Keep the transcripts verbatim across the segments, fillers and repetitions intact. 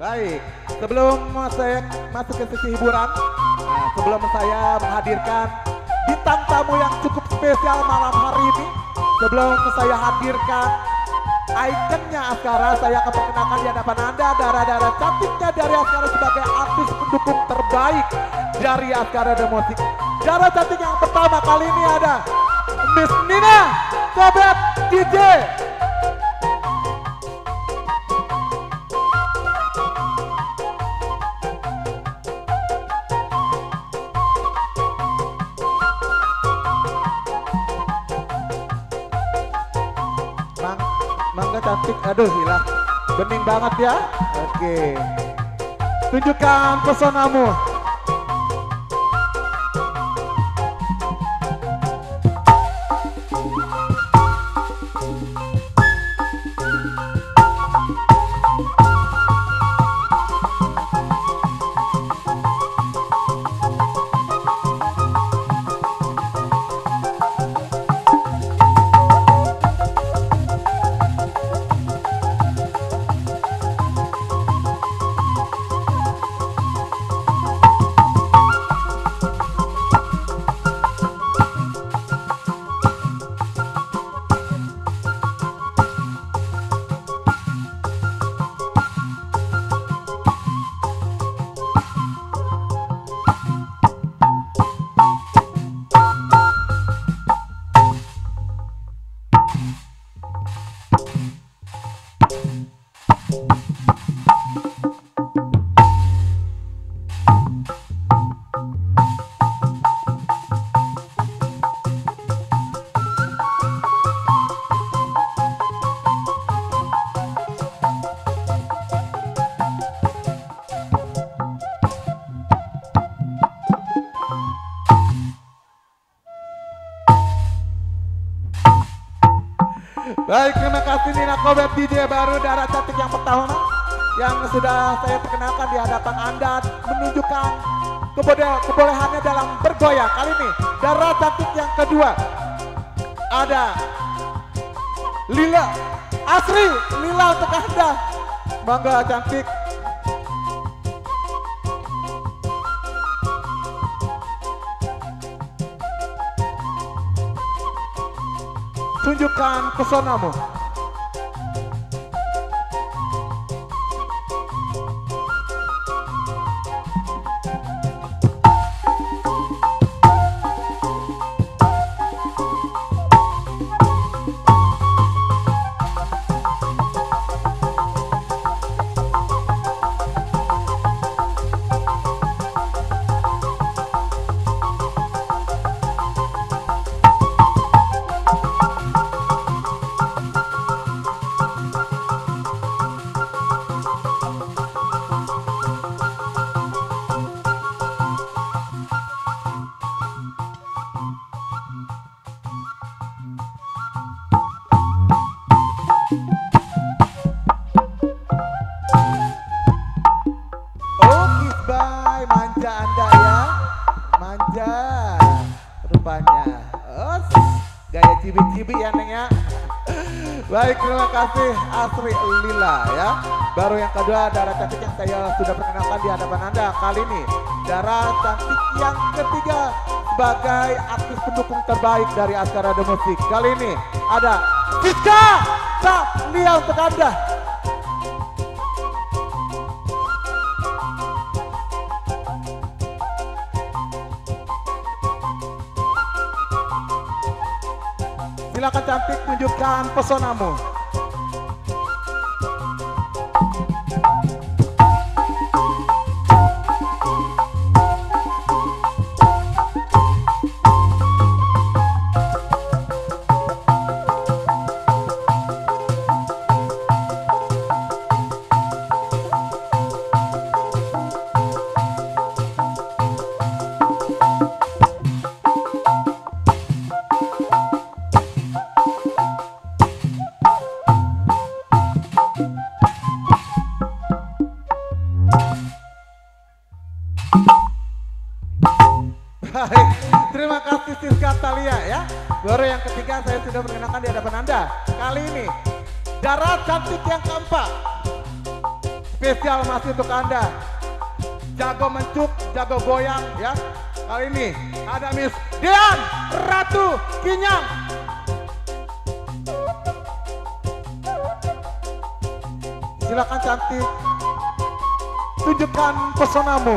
Baik, sebelum saya masuk ke sesi hiburan, nah, sebelum saya menghadirkan bintang tamu yang cukup spesial malam hari ini, sebelum saya hadirkan ikonnya Askara, saya akan perkenalkan di hadapan Anda darah-darah cantiknya dari Askara sebagai artis pendukung terbaik dari Askara The Music. Darah cantik yang pertama kali ini ada Miss Nina Sobat D J. Mang, mangga cantik, aduh hilang, bening banget ya. Oke, tunjukkan pesonamu. Baik, terima kasih Nina Sobat D J baru darah cantik yang pertama yang sudah saya perkenalkan di hadapan Anda, menunjukkan kebolehannya dalam bergoyang. Kali ini darah cantik yang kedua ada Lila Asri. Lila untuk Anda, bangga cantik. Tunjukkan pesonamu. Manja Anda ya, manja rupanya. Oh, gaya cibi-cibi ya Neng ya. Baik, terima kasih Asri Lila ya. Baru yang kedua darah cantik yang saya sudah perkenalkan di hadapan Anda. Kali ini darah cantik yang ketiga sebagai artis pendukung terbaik dari Askara The Music. Kali ini ada Siska Lia untuk Anda. Silakan cantik, tunjukkan pesonamu. Baik, terima kasih Siska Talia ya. Baru yang ketiga saya sudah perkenalkan di hadapan Anda. Kali ini darah cantik yang keempat spesial masih untuk Anda. Jago mencuk, jago goyang ya. Kali ini ada Miss Dian Ratu Kinyang. Silakan cantik, tunjukkan pesonamu.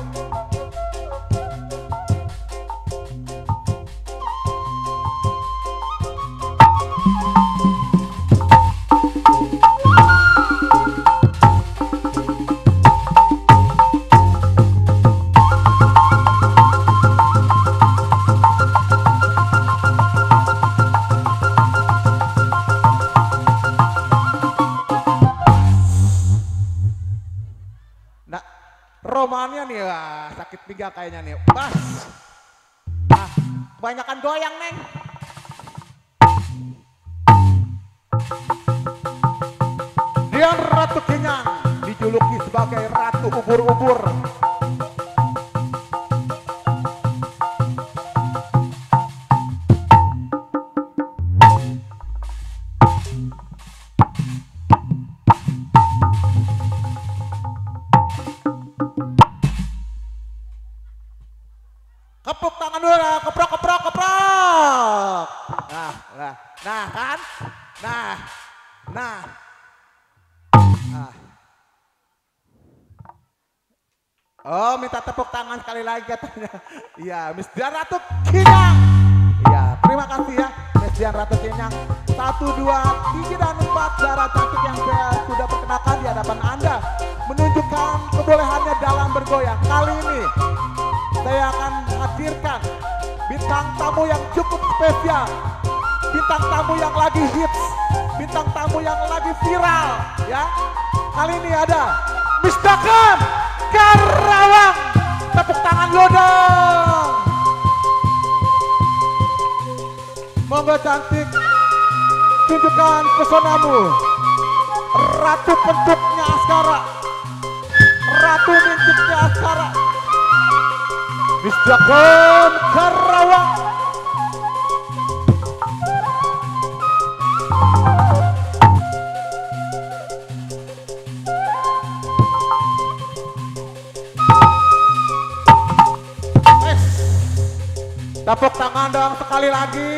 Romannya nih, wah, sakit pinggang kayaknya nih. Bas. Nah, kebanyakan goyang, Neng. Dian Ratu Kinyang dijuluki sebagai Ratu Ubur-ubur. Kepuk tangan dulu, keprok, keprok, keprok. Nah, nah, nah kan, nah, nah, nah. Oh, minta tepuk tangan sekali lagi katanya. Iya, Miss Dian Ratu Kinyang. Iya, terima kasih ya, Miss Dian Ratu Kinyang. Satu, dua, tiga, dan empat darah cantik yang saya sudah perkenalkan di hadapan Anda, menunjukkan kebolehannya dalam bergoyang. Kali ini saya akan hadirkan bintang tamu yang cukup spesial, bintang tamu yang lagi hits, bintang tamu yang lagi viral ya. Kali ini ada Miss Dakem Karawang. Tepuk tangan lo dong. Monggo cantik, tunjukkan pesonamu. Ratu pentuknya Askara, Ratu mincitnya Askara, Miss Dakem Karawang. Eh, tepuk tangan dong sekali lagi.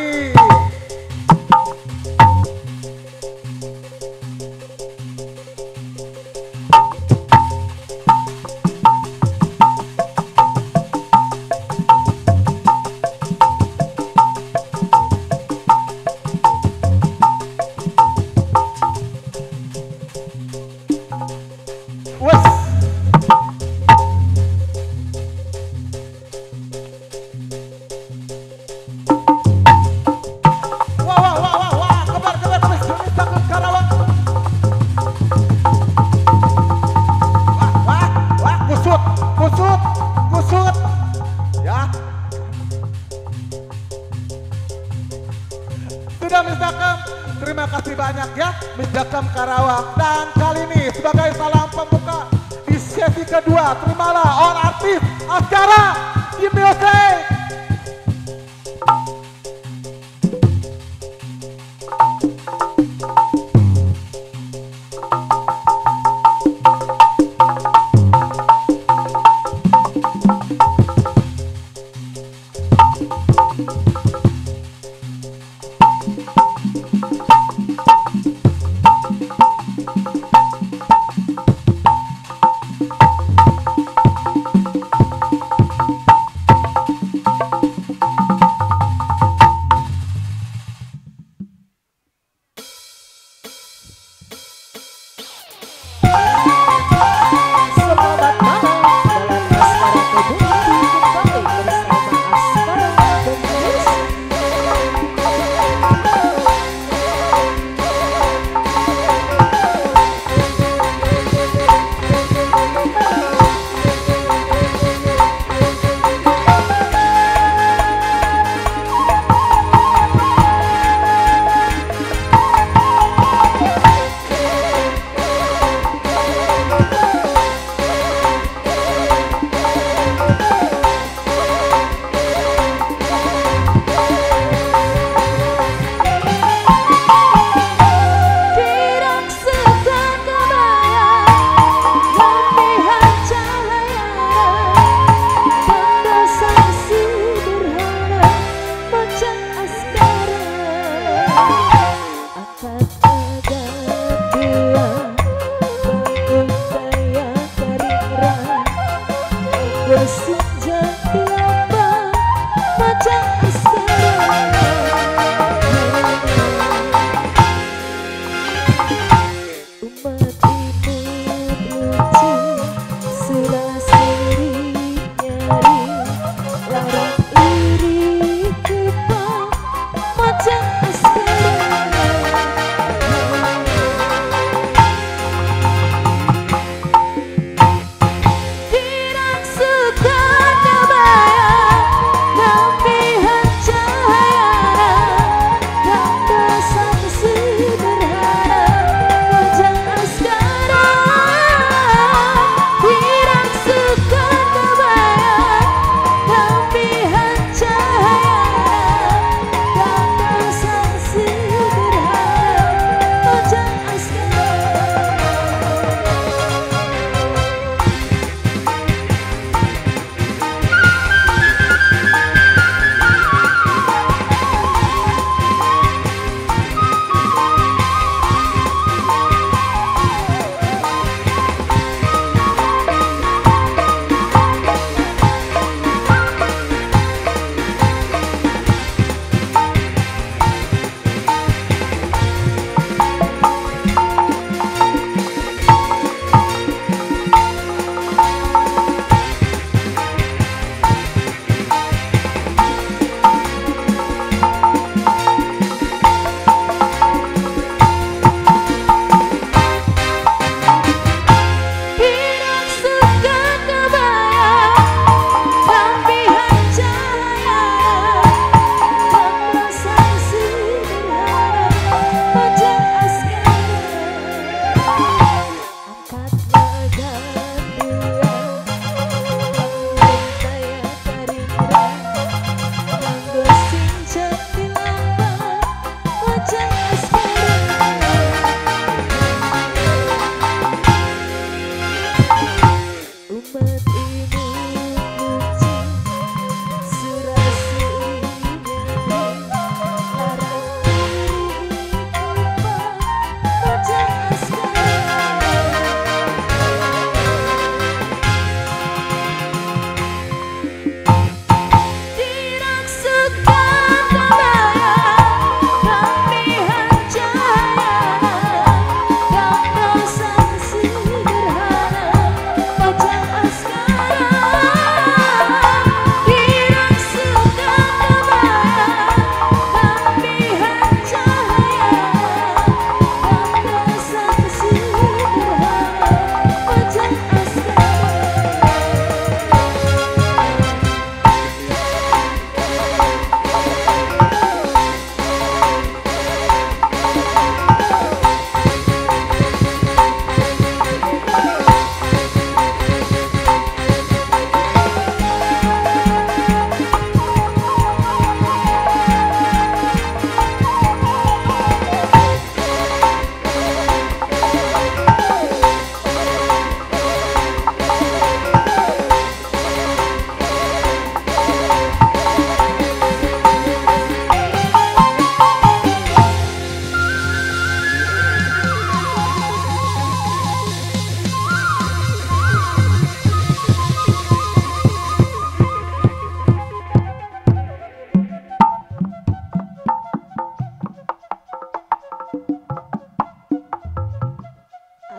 Sudah Miss Dakem, terima kasih banyak ya Miss Dakem Karawang. Dan kali ini sebagai salam pembuka di sesi kedua, terimalah all artis Askara di music.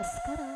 sekarang.